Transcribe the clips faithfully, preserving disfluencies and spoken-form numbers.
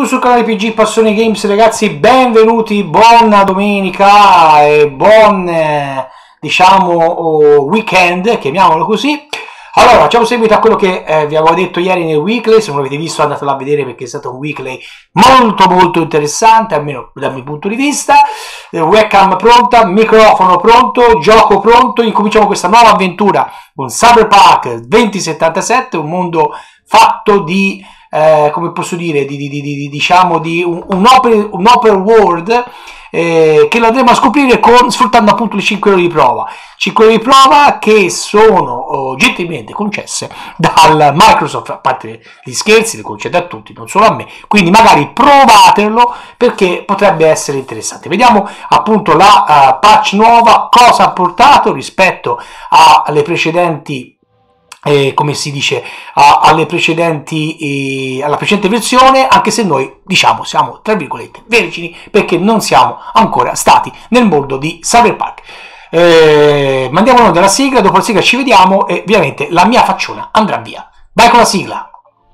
sul canale P G Passione Games, ragazzi, benvenuti, buona domenica e buon eh, diciamo oh, weekend, chiamiamolo così. Allora, facciamo seguito a quello che eh, vi avevo detto ieri nel weekly. Se non l'avete visto andatelo a vedere perché è stato un weekly molto molto interessante, almeno dal mio punto di vista. eh, webcam pronta, microfono pronto, gioco pronto, incominciamo questa nuova avventura con Cyberpunk duemilasettantasette, un mondo fatto di Eh, come posso dire, di, di, di, di, diciamo di un, un, open, un open world eh, che lo andremo a scoprire con, sfruttando appunto le cinque ore di prova. cinque ore di prova che sono oh, gentilmente concesse dal Microsoft, a parte gli scherzi, le concede a tutti, non solo a me, quindi magari provatelo perché potrebbe essere interessante. Vediamo appunto la uh, patch nuova, cosa ha portato rispetto alle precedenti. Eh, come si dice a, alle precedenti eh, alla precedente versione, anche se noi diciamo siamo tra virgolette vergini perché non siamo ancora stati nel mondo di Cyberpunk. Eh, mandiamo noi dalla sigla, dopo la sigla ci vediamo e ovviamente la mia facciona andrà via. Vai con la sigla.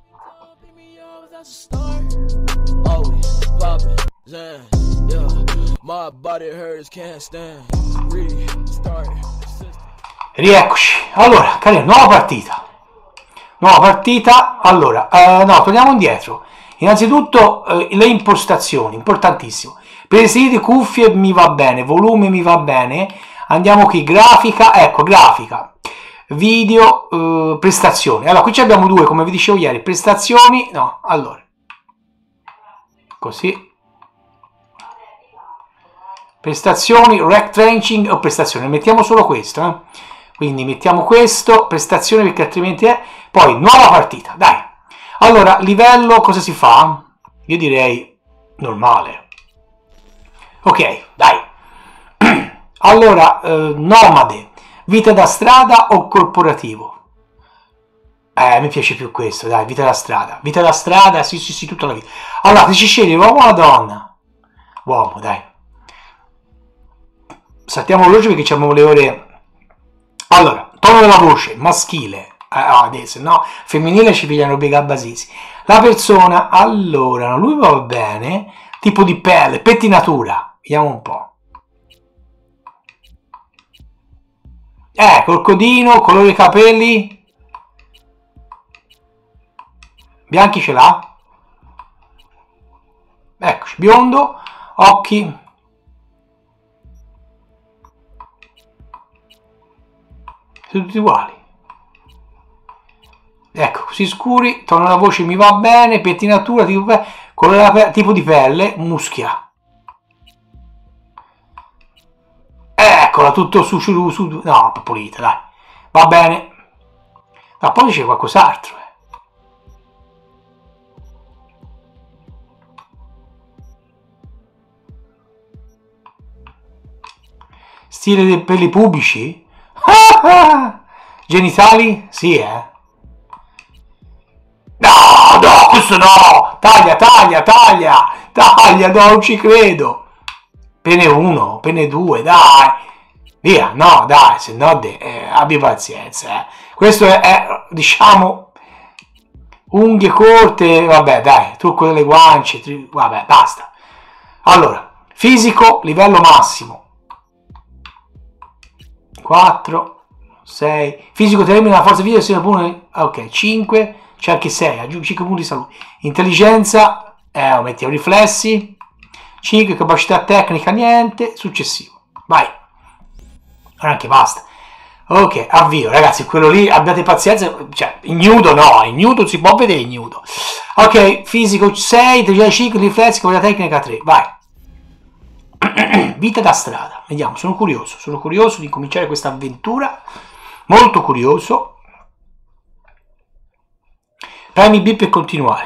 Rieccoci. Allora, cari, nuova partita. Nuova partita. Allora, eh, no, torniamo indietro. Innanzitutto eh, le impostazioni, importantissimo. Preferite cuffie mi va bene, volume mi va bene. Andiamo qui, grafica, ecco, grafica. Video, eh, prestazioni. Allora, qui abbiamo due, come vi dicevo ieri, prestazioni, no, allora. Così. Prestazioni, rack trenching o prestazioni. Mettiamo solo questo, eh. Quindi mettiamo questo, prestazione perché altrimenti è... Poi, nuova partita, dai. Allora, livello, cosa si fa? Io direi normale. Ok, dai. Allora, eh, nomade, vita da strada o corporativo? Eh, mi piace più questo, dai, vita da strada. Vita da strada, sì, sì, sì, tutta la vita. Allora, ti ci scegli uomo o la donna? Uomo, dai. Saltiamo veloce perché abbiamo le ore... Allora, tono della voce, maschile, eh, adesso, no, femminile ci pigliano Bega Basisi. La persona, allora, lui va bene, tipo di pelle, pettinatura, vediamo un po'. Eh, col codino, colore dei capelli, bianchi ce l'ha? Eccoci, biondo, occhi... tutti uguali, ecco, così scuri, tono della voce mi va bene, pettinatura, tipo, colore, tipo di pelle, muschia, eccola, tutto su, su, su no, pulita, dai, va bene, ma poi c'è qualcos'altro, eh. Stile dei peli pubblici? Genitali? Sì, eh. No, no, questo no! Taglia, taglia, taglia! Taglia, no, non ci credo! Pene uno, pene due, dai! Via, no, dai, se no eh, abbi pazienza, eh. Questo è, è, diciamo, unghie corte, vabbè, dai, trucco delle guance, tri... vabbè, basta. Allora, fisico, livello massimo. quattro, sei, fisico termina la forza fisica, pure, ok, cinque, c'è anche sei, aggiungi cinque punti di salute. Intelligenza, eh, mettiamo riflessi, cinque, capacità tecnica, niente, successivo, vai, anche basta. Ok, avvio, ragazzi, quello lì, abbiate pazienza, cioè, ignudo no, ignudo si può vedere ignudo. Ok, fisico sei, intelligenza cinque, riflessi, capacità tecnica tre, vai. Vita da strada, vediamo, sono curioso, sono curioso di cominciare questa avventura, molto curioso. Premi B per continuare.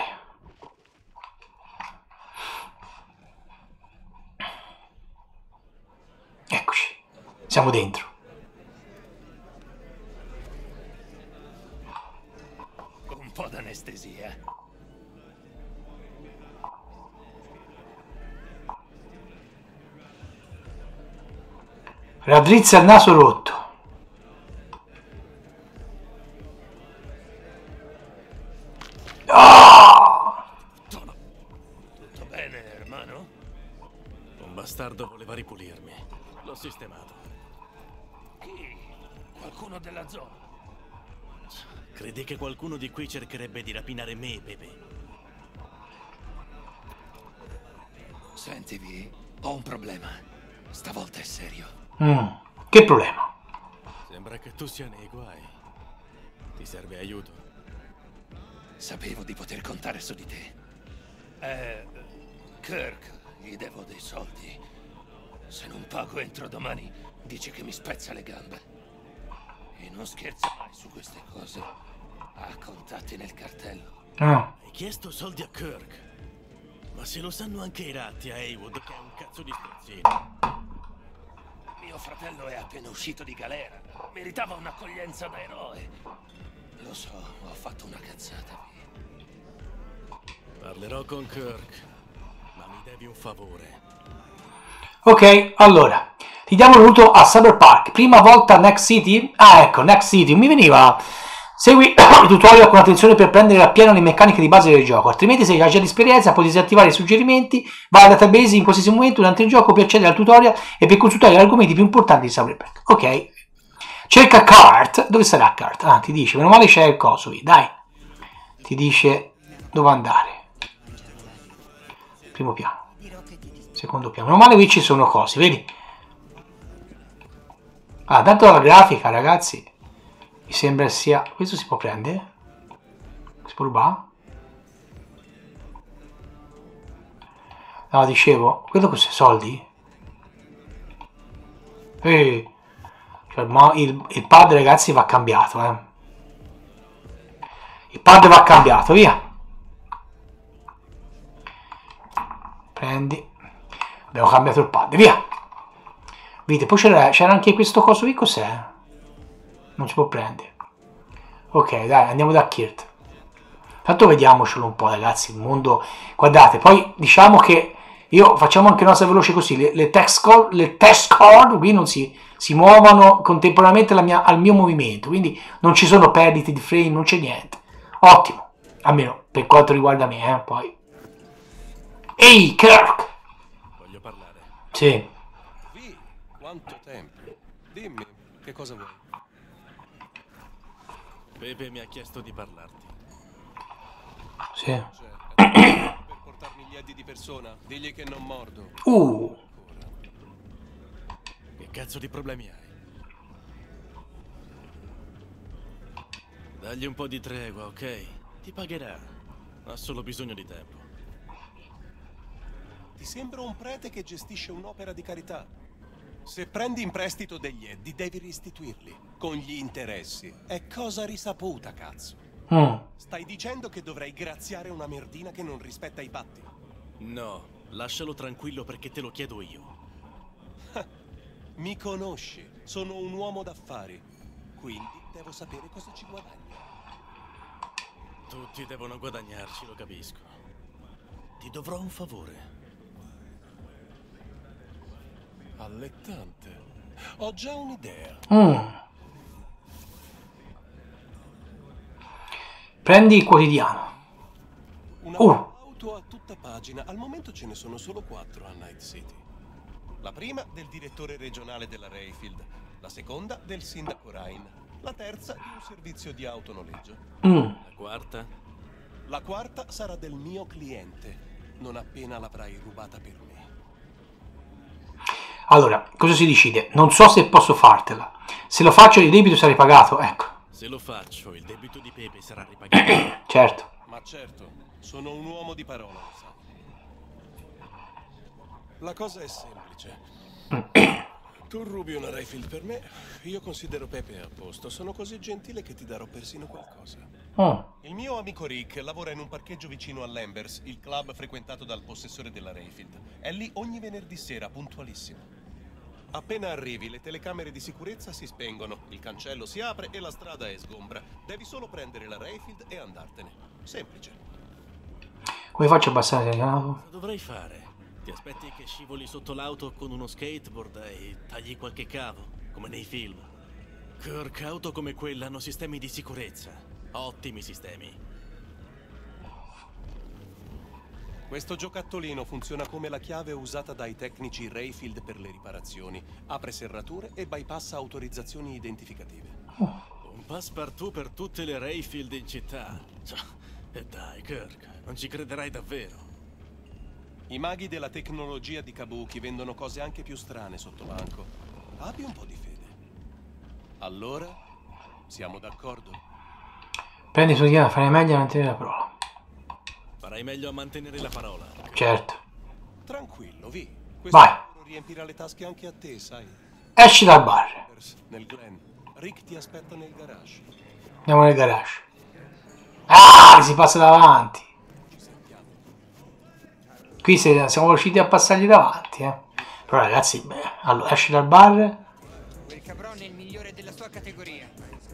Eccoci, siamo dentro. Un po' d'anestesia. Raddrizza il naso rotto. bastardo voleva ripulirmi. L'ho sistemato. Chi? Qualcuno della zona? Credi che qualcuno di qui cercherebbe di rapinare me, Pepe? Senti, Vi, ho un problema. Stavolta è serio. Mm, che problema? Sembra che tu sia nei guai. Ti serve aiuto? Sapevo di poter contare su di te. Eh, Kirk, gli devo dei soldi. Se non pago entro domani, dice che mi spezza le gambe. E non scherza mai su queste cose. Ha contatti nel cartello. Ah. Hai chiesto soldi a Kirk? Ma se lo sanno anche i ratti a Heywood che è un cazzo di sterzino. Mio fratello è appena uscito di galera. Meritava un'accoglienza da eroe. Lo so, ho fatto una cazzata. Parlerò con Kirk, ma mi devi un favore. Ok, allora, ti diamo il benvenuto a Cyberpunk. Prima volta a Next City? Ah, ecco, Next City. Mi veniva... Segui il tutorial con attenzione per prendere appieno le meccaniche di base del gioco, altrimenti se hai già l'esperienza puoi disattivare i suggerimenti, vai al database in qualsiasi momento durante il gioco per accedere al tutorial e per consultare gli argomenti più importanti di Cyberpunk. Ok, cerca Kurt. Dove sarà Kurt? Ah, ti dice, meno male c'è il coso, dai, ti dice dove andare. Primo piano, secondo piano, meno male qui ci sono cose, vedi? Ah, tanto la grafica, ragazzi, mi sembra sia... Questo si può prendere? Si può rubare? No, dicevo, quello cos'è? Soldi? Eh, cioè, il, il pad, ragazzi, va cambiato, eh. Il pad va cambiato, via. Prendi. Abbiamo cambiato il pad, via. Vedete, poi c'era, c'era anche questo coso qui, cos'è? Non si può prendere. Ok, dai, andiamo da Kirt. Tanto vediamocelo un po', ragazzi, il mondo... Guardate, poi diciamo che io facciamo anche una cosa veloce così, le, le text code, le text code qui non si, si muovono contemporaneamente alla mia, al mio movimento, quindi non ci sono perdite di frame, non c'è niente. Ottimo, almeno per quanto riguarda me, eh, poi. Ehi, Kirk! Voglio parlare. Sì. Vi, quanto tempo? Dimmi, che cosa vuoi? Pepe mi ha chiesto di parlarti. Sì. Per portarmi gli eddi di persona, digli che non mordo. Uh. Che cazzo di problemi hai? Dagli un po' di tregua, ok? Ti pagherà. Ha solo bisogno di tempo. Ti sembra un prete che gestisce un'opera di carità. Se prendi in prestito degli eddi, devi restituirli, con gli interessi. È cosa risaputa, cazzo. Mm. Stai dicendo che dovrei graziare una merdina che non rispetta i patti? No, lascialo tranquillo perché te lo chiedo io. Mi conosci, sono un uomo d'affari, quindi devo sapere cosa ci guadagno. Tutti devono guadagnarci, lo capisco. Ti dovrò un favore. Allettante. Ho già un'idea. Mm. Prendi il quotidiano. Una Uh. auto a tutta pagina. Al momento ce ne sono solo quattro a Night City. La prima del direttore regionale della Rayfield, la seconda del sindaco Ryan, la terza di un servizio di autonoleggio. Mm. La quarta? La quarta sarà del mio cliente, non appena l'avrai rubata per me. Allora, cosa si decide? Non so se posso fartela. Se lo faccio il debito sarà ripagato, ecco. Se lo faccio, il debito di Pepe sarà ripagato. Certo. Ma certo, sono un uomo di parola, lo sai. La cosa è semplice. Tu rubi una Rayfield per me, io considero Pepe a posto. Sono così gentile che ti darò persino qualcosa. Mm. Il mio amico Rick lavora in un parcheggio vicino a Lambers, il club frequentato dal possessore della Rayfield. È lì ogni venerdì sera, puntualissimo. Appena arrivi, le telecamere di sicurezza si spengono, il cancello si apre e la strada è sgombra. Devi solo prendere la Rayfield e andartene. Semplice. Come faccio a abbassare il naso? Cosa dovrei fare? Ti aspetti che scivoli sotto l'auto con uno skateboard e tagli qualche cavo, come nei film. Kirk, auto come quella hanno sistemi di sicurezza. Ottimi sistemi. Questo giocattolino funziona come la chiave usata dai tecnici Rayfield per le riparazioni. Apre serrature e bypassa autorizzazioni identificative. Un passepartout per tutte le Rayfield in città. E dai, Kirk, non ci crederai davvero. I maghi della tecnologia di Kabuki vendono cose anche più strane sotto banco. Abbi un po' di fede. Allora, siamo d'accordo? Prendi su chiave, farai meglio a mantenere la parola. Farai meglio a mantenere la parola. Certo. Tranquillo, Vi. Questo Vai. riempirà le tasche anche a te, sai? Esci dal bar. Nel Glen. Rick ti aspetta nel garage. Andiamo nel garage. Ah, si passa davanti. Qui se, siamo riusciti a passargli davanti, eh. Però ragazzi, beh, allora esci dal bar. Quel cabrone è il migliore della sua categoria.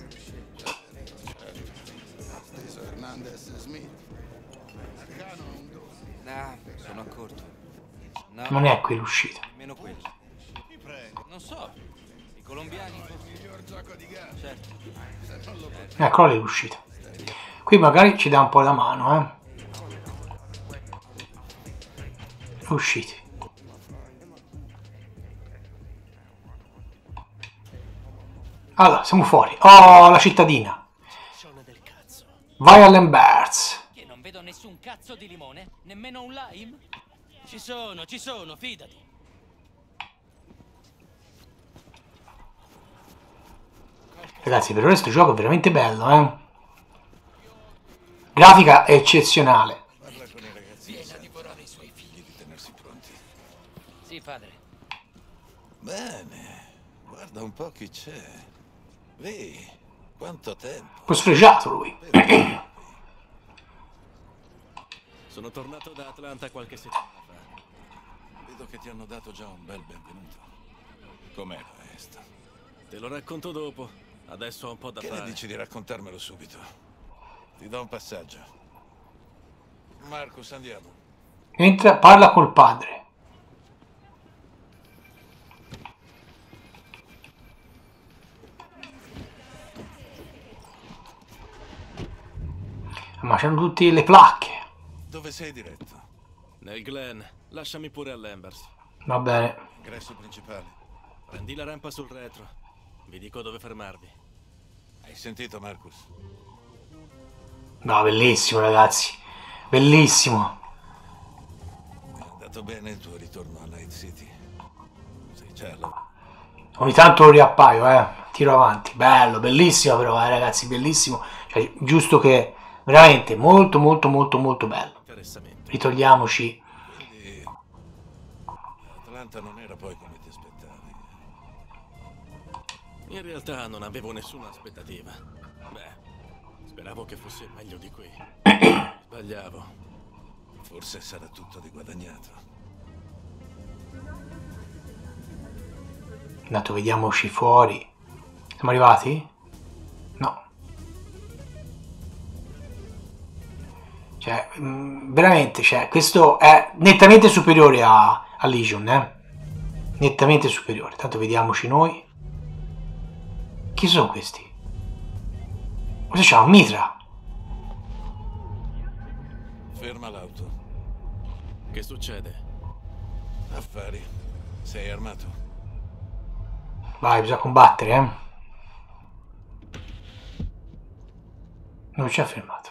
No, sono accorto. No, Non è qui l'uscita. nemmeno quello. Non so. I colombiani. Certo. Ecco lì l'uscita. Qui magari ci dà un po' la mano, eh. Usciti. Allora, siamo fuori. Oh, la cittadina. Vai all'Emberts. Che non vedo nessun cazzo di limone, nemmeno un lime. Ci sono, ci sono, fidati. Ragazzi, per ora questo gioco è veramente bello, eh. Grafica eccezionale. Parla con i ragazzi. Vieni a divorare i suoi figli di tenersi pronti. Sì, padre. Bene. Guarda un po' chi c'è. Vedi, quanto tempo. Un po' sfregiato lui. Sono tornato da Atlanta qualche settimana fa. Vedo che ti hanno dato già un bel benvenuto. Com'era Est? Te lo racconto dopo. Adesso ho un po' da Che fare. ne dici di raccontarmelo subito? Ti do un passaggio. Marcus, andiamo. Entra, parla col padre. Ma c'hanno tutte le placche. Dove sei diretto? Nel Glen. Lasciami pure all'Embers. Va bene. Ingresso principale. Prendi la rampa sul retro. Vi dico dove fermarvi. Hai sentito, Marcus? No, bellissimo ragazzi. Bellissimo. È andato bene il tuo ritorno a Night City. Sei già alla... Ogni tanto lo riappaio, eh. Tiro avanti. Bello, bellissimo però, eh, ragazzi, bellissimo. Cioè, giusto che veramente molto, molto, molto, molto bello. Interessamento. Ritogliamoci. Quindi... Atlanta non era poi come ti aspettavi. In realtà non avevo nessuna aspettativa. Beh, speravo che fosse meglio di qui. Sbagliavo. Forse sarà tutto di guadagnato. Intanto vediamoci fuori. Siamo arrivati? No. Cioè, mh, veramente, cioè, questo è nettamente superiore a, a Legion, eh? Nettamente superiore. Tanto vediamoci noi. Chi sono questi? Cosa c'ha? Un mitra? Ferma l'auto. Che succede? Affari. Sei armato? Vai, bisogna combattere, eh? Non ci ha fermato.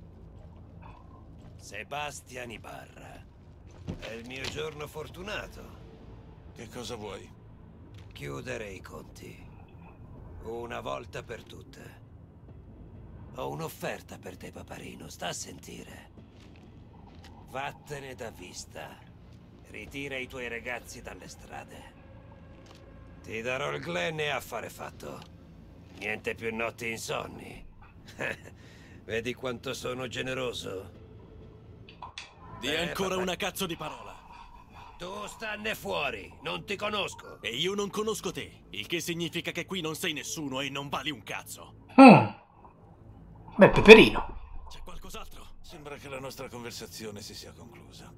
Sebastian Ibarra. È il mio giorno fortunato. Che cosa vuoi? Chiudere i conti. Una volta per tutte. Ho un'offerta per te, paparino. Sta a sentire. Vattene da vista. Ritira i tuoi ragazzi dalle strade. Ti darò il Glen e affare fatto. Niente più notti insonni. Vedi quanto sono generoso? Di Eh, ancora papà. una cazzo di parola. Tu stanne fuori, non ti conosco. E io non conosco te, il che significa che qui non sei nessuno e non vali un cazzo. Mm. Beh, peperino. C'è qualcos'altro? Sembra che la nostra conversazione si sia conclusa.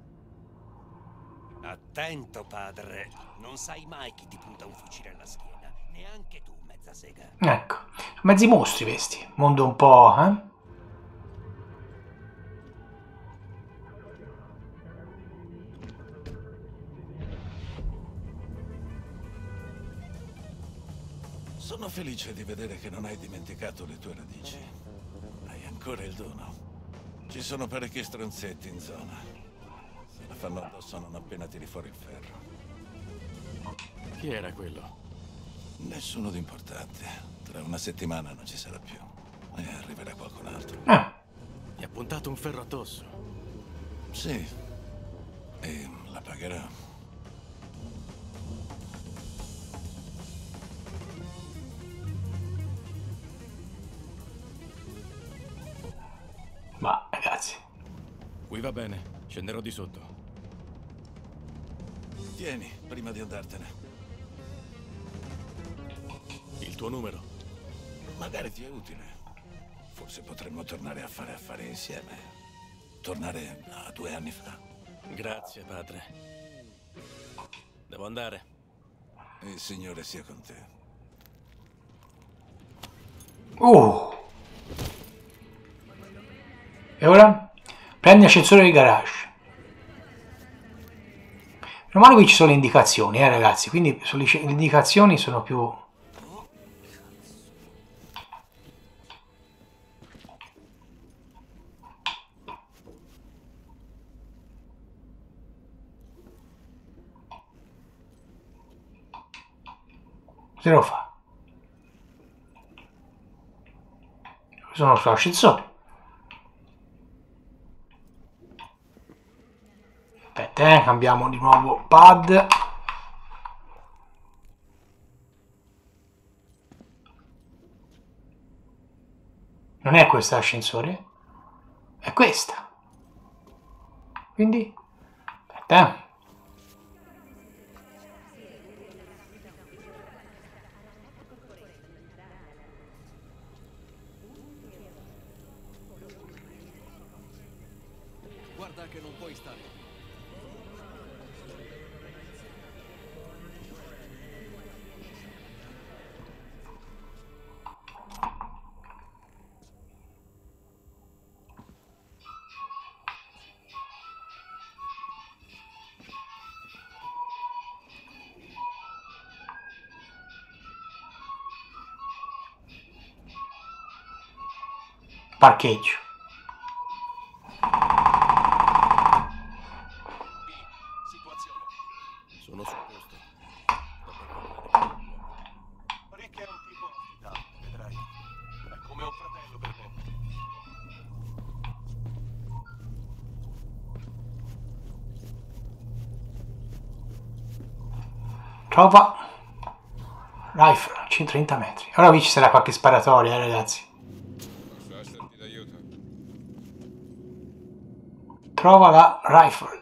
Attento, padre. Non sai mai chi ti punta un fucile alla schiena. Neanche tu, mezza sega. Ecco. Mezzi mostri questi. Mondo un po', eh? Sono felice di vedere che non hai dimenticato le tue radici. Hai ancora il dono. Ci sono parecchi stronzetti in zona. Se la fanno addosso non appena tiri fuori il ferro. Chi era quello? Nessuno di importante. Tra una settimana non ci sarà più. E arriverà qualcun altro. Ah. Gli ha puntato un ferro addosso. Sì. E la pagherà. Ma ragazzi, Qui va bene, scenderò di sotto. Tieni, prima di andartene. Il tuo numero? Magari ti è utile. Forse potremmo tornare a fare affari insieme. Tornare a due anni fa. Grazie, padre. Devo andare. Il Signore sia con te. uh. E ora? Prendi l'ascensore del garage. Meno male qui ci sono le indicazioni, eh ragazzi, quindi le indicazioni sono più... Cosa lo fa? Sono sull'ascensore. Aspetta, eh, cambiamo di nuovo pad. Non è questo l'ascensore? È questa. Quindi, aspetta, eh. Guarda che non puoi stare. Parcheggio. Situazione. Sono sul posto. Rick è un tipo affidabile, vedrai. È come un fratello per me. Trova rifle a centotrenta metri. Ora qui ci sarà qualche sparatoria, eh, ragazzi. Posso esserti d'aiuto? Trova la rifle.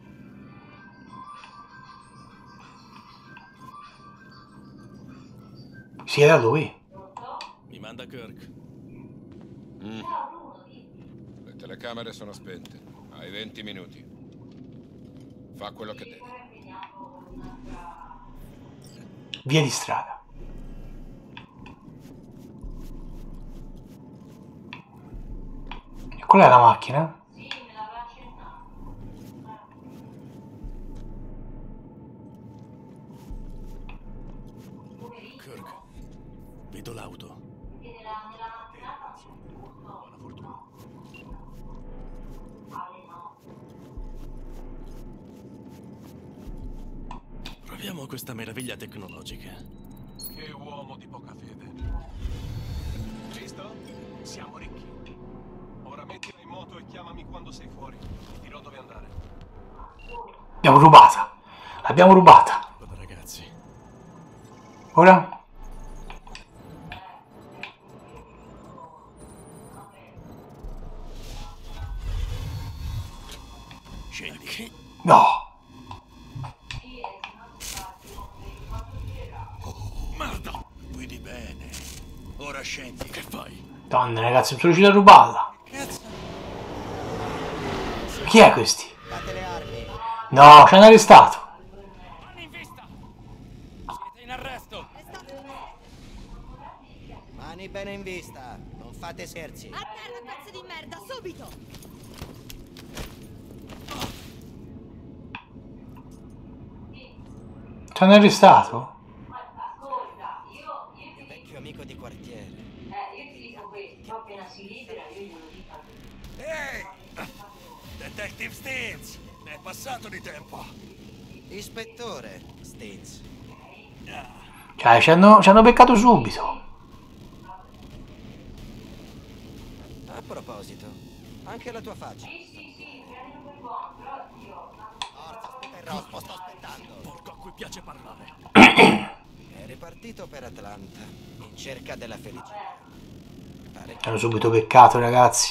Sì, è da lui. Mi manda Kirk. Mm. Le telecamere sono spente. Hai venti minuti. Fa quello che devi. Via di strada. E qual è la macchina? Kirk, vedo l'auto. Buona fortuna. Proviamo questa meraviglia tecnologica. Che uomo di poca fede. Visto? Siamo ricchi. Ora mettila in moto e chiamami quando sei fuori. Ti dirò dove andare. L'abbiamo rubata. L'abbiamo rubata. Guarda ragazzi. Ora? Scendi. No. Merda! Guidi bene. Ora scendi. Che fai? Donne, ragazzi, sono riuscito a rubarla. Chi è questi? Date le armi. No, ci hanno arrestato. Mani in vista. Siete in arresto. Mani bene in vista. Non fate scherzi. A terra, pezzo di merda, subito! Ci hanno arrestato? Detective Stintz! Ne è passato di tempo! Ispettore Stintz. Cioè, ci hanno, ci hanno beccato subito. A proposito, anche la tua faccia. Forza, sto rospo, sto aspettando. Porco a cui piace parlare. È ripartito per Atlanta, in cerca della felicità. Pare che Hanno subito beccato, ragazzi.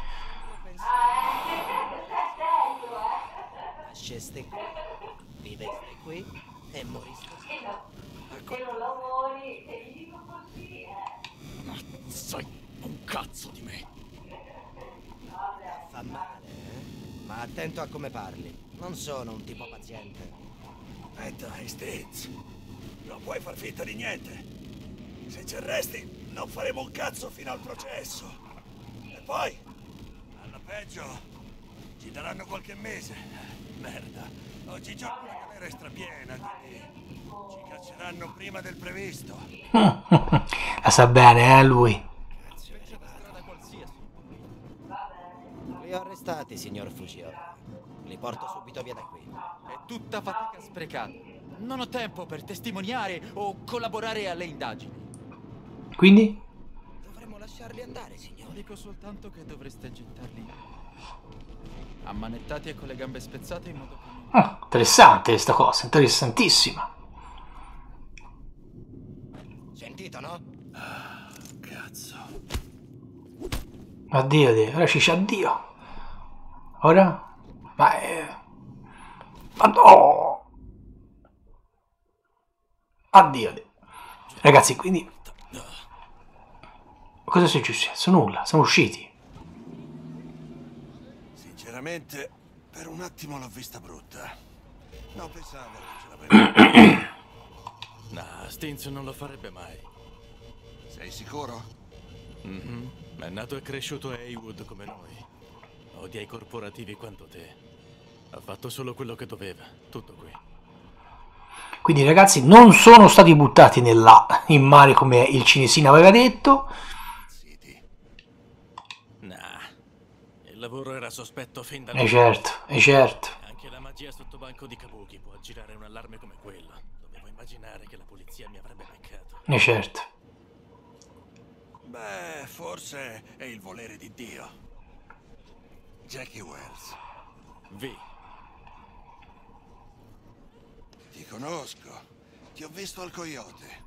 nasceste qui, viveste qui e moriste qui. Se non lavori e gli dico così, eh. Ma sai un cazzo di me. Fa male, eh? Ma attento a come parli. Non sono un tipo paziente. E dai, Stintz. Non puoi far finta di niente. Se ci arresti, non faremo un cazzo fino al processo. E poi, alla peggio, ci daranno qualche mese. Merda, oggigiorno la galera è strapiena, quindi ci cacceranno prima del previsto. La sa bene, eh, lui. Li ho arrestati, signor Fujio. Li porto subito via da qui. È tutta fatica sprecata. Non ho tempo per testimoniare o collaborare alle indagini. Quindi? Dovremmo lasciarli andare, signore. Dico soltanto che dovreste gettarli ammanettati e con le gambe spezzate in modo che... Ah, interessante questa cosa, interessantissima. Sentito, no? Ah, cazzo. Addio, ora ci c'è addio. Ora? Ma è... Ma no! Addio. Ragazzi, quindi... Cosa è successo? Nulla, siamo usciti. Sinceramente, per un attimo l'ho vista brutta. Non pensavo che ce l'avrei. No, Stintz non lo farebbe mai. Sei sicuro? Mm-hmm. È nato e cresciuto a Heywood come noi. Odia i corporativi quanto te. Ha fatto solo quello che doveva. Tutto qui. Quindi ragazzi non sono stati buttati nella, in mare come il cinesino aveva detto. Nah. Il lavoro era sospetto fin dal... E certo, e certo. Anche la magia sotto banco di Kabuki può aggirare un allarme come quello. Dovevo immaginare che la polizia mi avrebbe beccato. E certo. Beh, forse è il volere di Dio. Jackie Wells. V. Ti conosco. Ti ho visto al Coyote.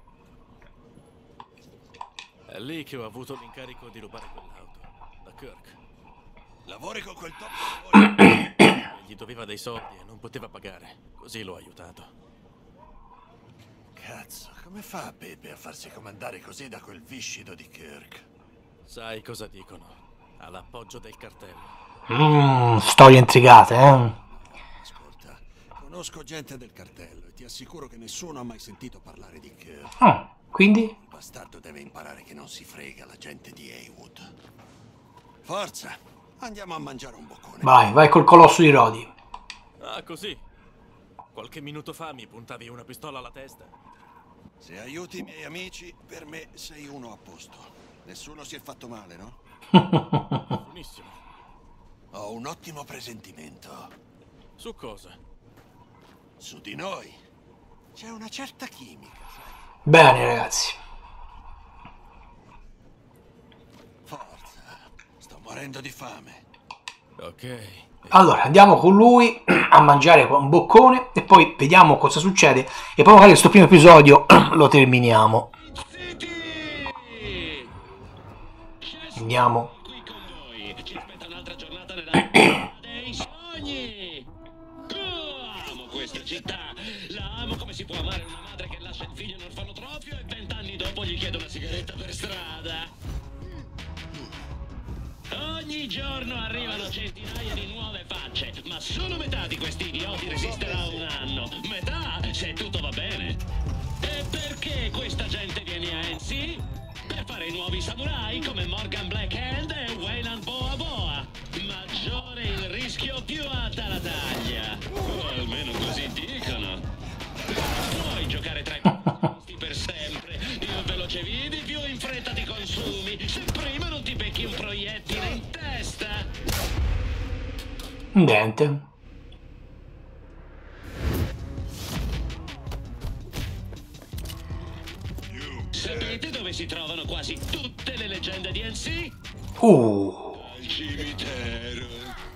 È lì che ho avuto l'incarico di rubare quell'auto. Da Kirk. Lavori con quel top. Gli doveva dei soldi e non poteva pagare. Così l'ho aiutato. Cazzo, come fa Pepe a farsi comandare così da quel viscido di Kirk? Sai cosa dicono? Ha l'appoggio del cartello. Mmm, storie intrigate, eh? Ascolta, conosco gente del cartello e ti assicuro che nessuno ha mai sentito parlare di Kirk. Ah, quindi? Il bastardo deve imparare che non si frega la gente di Heywood. Forza, andiamo a mangiare un boccone. Vai, vai col colosso di Rodi. Ah, così? Qualche minuto fa mi puntavi una pistola alla testa. Se aiuti i miei amici, per me sei uno a posto. Nessuno si è fatto male, no? Buonissimo. Ho un ottimo presentimento. Su cosa? Su di noi. C'è una certa chimica, sai? Bene, ragazzi. Forza, sto morendo di fame. Ok. Allora, andiamo con lui a mangiare un boccone e poi vediamo cosa succede e poi magari questo primo episodio lo terminiamo. Andiamo. Qui con voi. Ci aspetta un'altra giornata nella dei sogni. Oh, amo questa città. La amo come si può amare una madre che lascia il figlio in orfanotrofio e vent'anni dopo gli chiede una sigaretta per strada. Ogni giorno arrivano centinaia di nuove facce, ma solo metà di questi idioti resisterà un anno. Metà, se tutto va bene. E perché questa gente viene a N C? Per fare i nuovi samurai come Morgan Blackhand e Wayland Boa Boa. Maggiore il rischio, più alta la taglia. O almeno così dicono. Puoi giocare tra i protagonisti per sempre. Più veloce vivi, più in fretta ti consumi. Se prima non ti becchi un proiettile in testa. Niente. Sapete dove si trovano quasi tutte le leggende D L C? Uh. Al cimitero.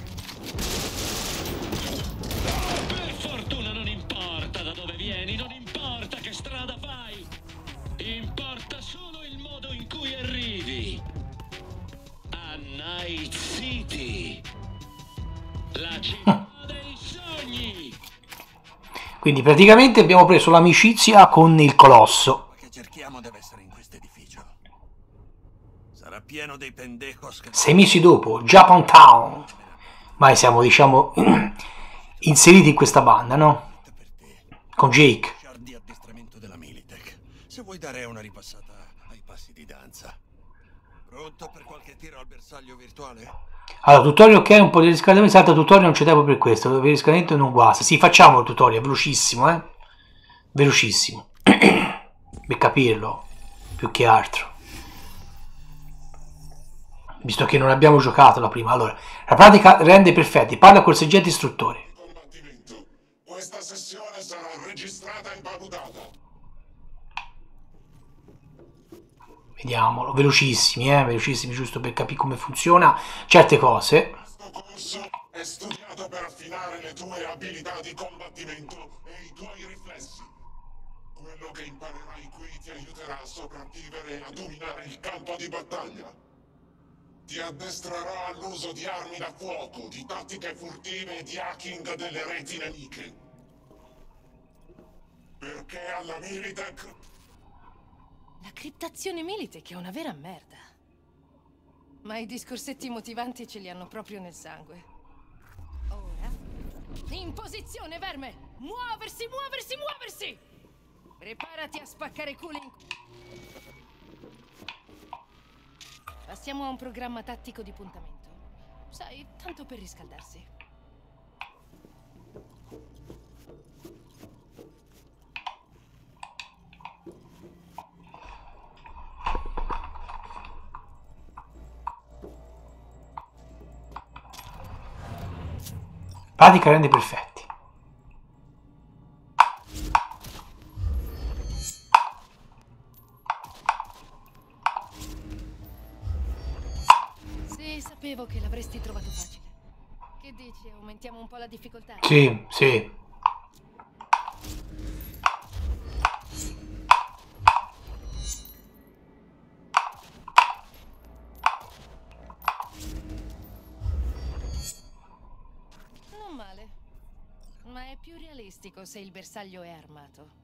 Per fortuna non importa da dove vieni, non importa che strada fai. Importa solo il modo in cui arrivi. A Night City. La città dei sogni. Quindi praticamente abbiamo preso l'amicizia con il colosso. Che cerchiamo deve essere in questo edificio. Sarà pieno dei pendejos che... Sei mesi dopo, Japantown. Ma siamo, diciamo, inseriti in questa banda, no? Con Jake. di addestramento della Militech. Se vuoi dare una ripassata ai passi di danza. Pronto per qualche tiro al bersaglio virtuale? Allora, tutorial ok, un po' di riscaldamento, salta tutorial, non c'è tempo per questo, il riscaldamento non guasta. Sì, facciamo il tutorial, velocissimo, eh. Velocissimo. Per capirlo, più che altro. Visto che non abbiamo giocato la prima. Allora, la pratica rende perfetti, parla col sergente istruttore. Questa sessione sarà registrata e valutata. Vediamolo, velocissimi, eh, velocissimi, giusto per capire come funziona certe cose. Questo corso è studiato per affinare le tue abilità di combattimento e i tuoi riflessi. Quello che imparerai qui ti aiuterà a sopravvivere e a dominare il campo di battaglia. Ti addestrerò all'uso di armi da fuoco, di tattiche furtive e di hacking delle reti nemiche. Perché alla Militech... La criptazione Militech è una vera merda. Ma i discorsetti motivanti ce li hanno proprio nel sangue. Ora... In posizione, verme! Muoversi, muoversi, muoversi! Preparati a spaccare culi in... Passiamo a un programma tattico di puntamento. Sai, tanto per riscaldarsi. Pratica rende perfetti. Sì, sapevo che l'avresti trovato facile. Che dici, aumentiamo un po' la difficoltà? Sì, sì. Non male. Ma è più realistico se il bersaglio è armato.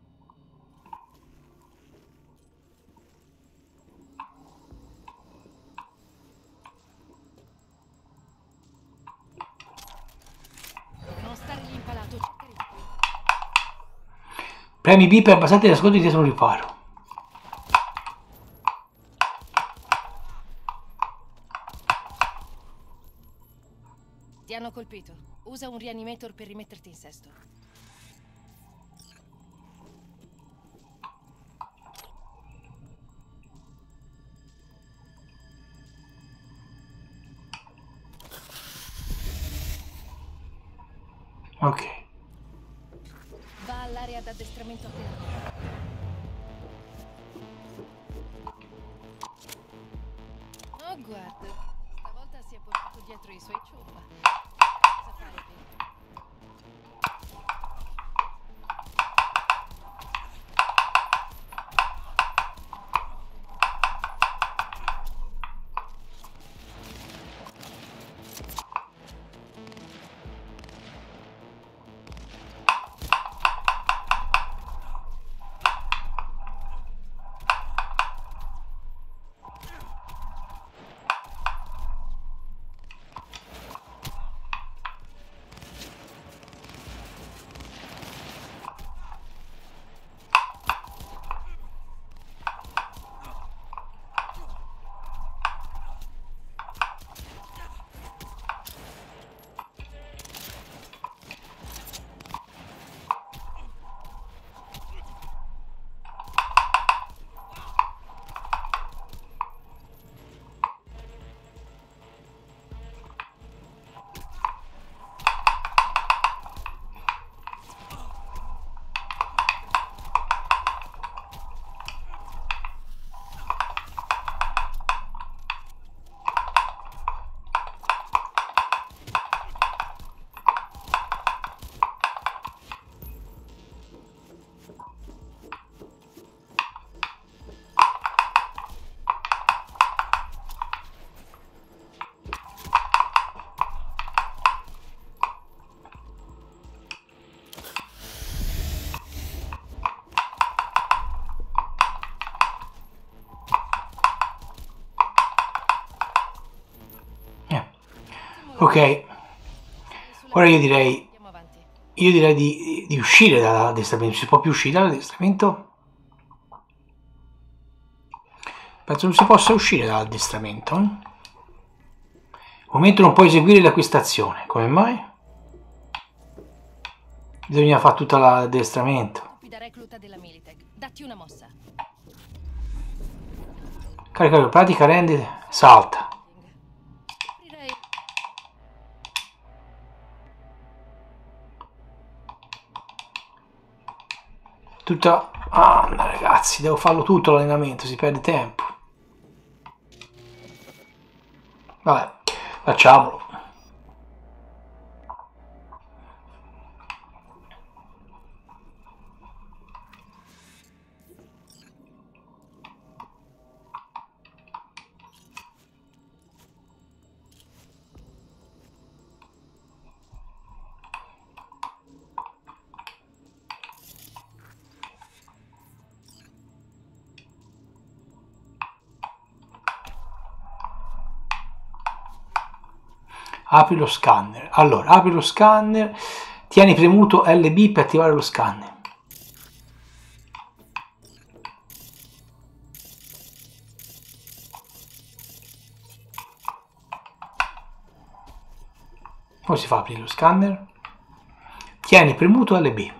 Non stare lì impalato. Premi B per abbassare l'ascolto dietro un riparo. Ti hanno colpito. Usa un reanimator per rimetterti in sesto. Ok. Va all'area d'addestramento appena. Oh, guarda. Stavolta si è portato dietro i suoi ciupa. Cosa fare, Bill? Ok, ora io direi io direi di, di uscire dall'addestramento. Si può più uscire dall'addestramento? Penso non si possa uscire dall'addestramento. Al momento non puoi eseguire la questazione. Come mai? Bisogna fare tutto l'addestramento. Da recluta della Militech, datti una mossa. Carica pratica, rende, salta. Tutta... Ah, ragazzi, devo farlo tutto l'allenamento, si perde tempo. Vabbè, facciamolo. Apri lo scanner. Allora, apri lo scanner, tieni premuto L B per attivare lo scanner. Come si fa a aprire lo scanner? Tieni premuto L B.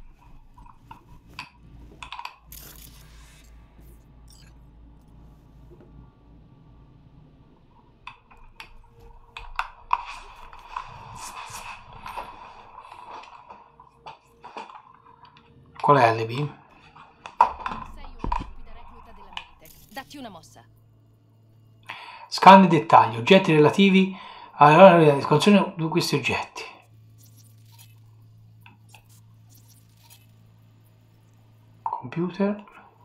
Qual è L B? Sei una rapida recluta della Militech, datti una mossa. Scanner dettagli, oggetti relativi alla descrizione di questi oggetti. Computer.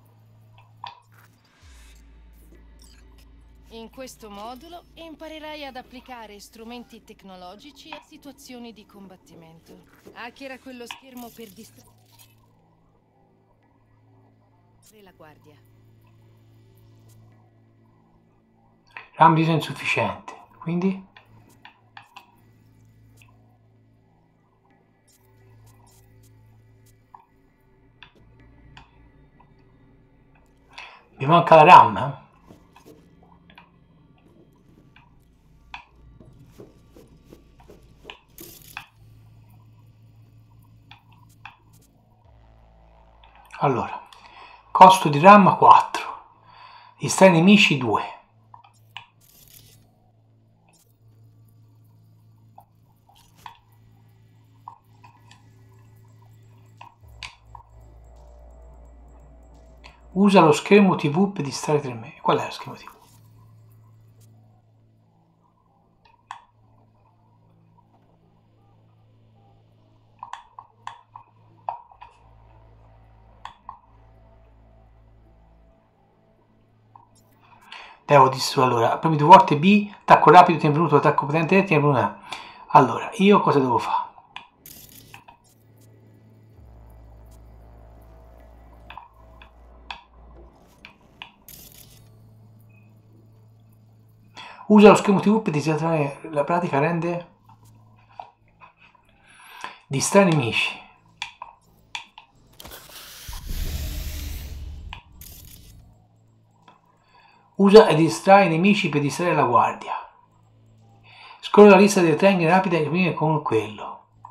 In questo modulo imparerai ad applicare strumenti tecnologici a situazioni di combattimento. Hackera quello schermo per distrarre la guardia. RAM insufficiente, quindi mi manca la RAM, eh? Allora, costo di RAM quattro, distrae nemici due. Usa lo schermo tivù per distrarre tre me. Qual è lo schermo tivù? Devo distruggere. Allora, premi due volte B, attacco rapido, tieni premuto, attacco potente, tieni premuto. Allora, io cosa devo fare? Usa lo schermo tivù per distrarre la pratica, rende distrae nemici. Usa e distrae i nemici per distrarre la guardia. Scorre la lista delle tecniche rapide e finire con quello.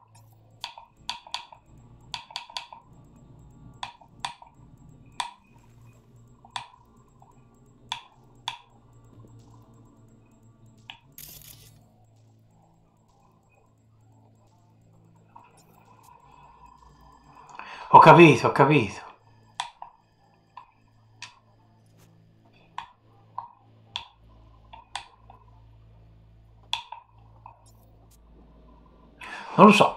Ho capito, ho capito. Non lo so.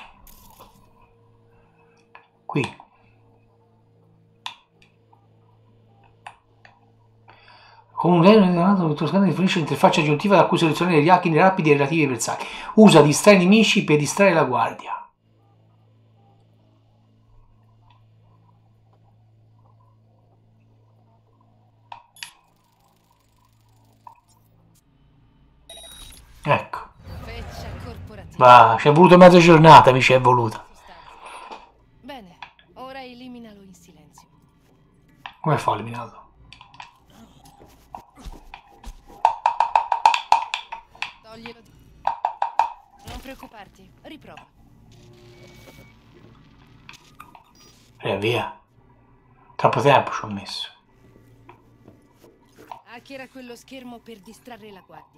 Qui. Con un livello il tuo scanner fornisce un'interfaccia aggiuntiva da cui selezionare gli hack rapidi e relativi ai bersagli. Usa distrae nemici per distrarre la guardia. Ecco. Va, ci è voluto mezza giornata, mi ci è voluta. Bene, ora eliminalo in silenzio. Come fa a eliminarlo? Toglielo. Non preoccuparti, riprova. E via. Troppo tempo ci ho messo. Hackera quello schermo per distrarre la guardia.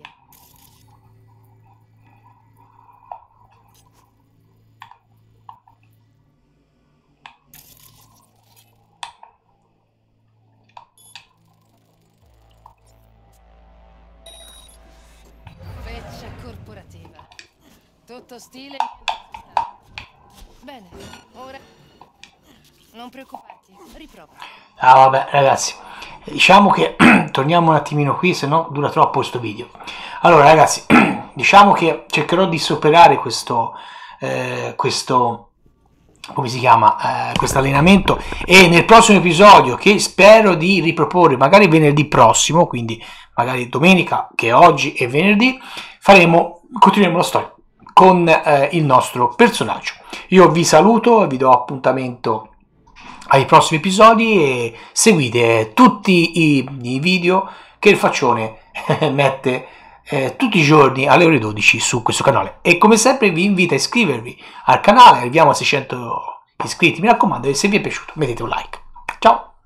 Feccia corporativa. Tutto stile. Bene, ora non preoccuparti, riprova. Ah vabbè ragazzi, diciamo che torniamo un attimino qui, se no dura troppo questo video. Allora ragazzi, diciamo che cercherò di superare questo, eh, questo come si chiama, eh, questo allenamento, e nel prossimo episodio, che spero di riproporre magari venerdì prossimo, quindi magari domenica, che è oggi, e venerdì, faremo, continueremo la storia con eh, il nostro personaggio. Io vi saluto e vi do appuntamento ai prossimi episodi e seguite tutti i, i video che il faccione mette eh, tutti i giorni alle ore dodici su questo canale. E come sempre vi invito a iscrivervi al canale, arriviamo a seicento iscritti, mi raccomando, e se vi è piaciuto mettete un like. Ciao!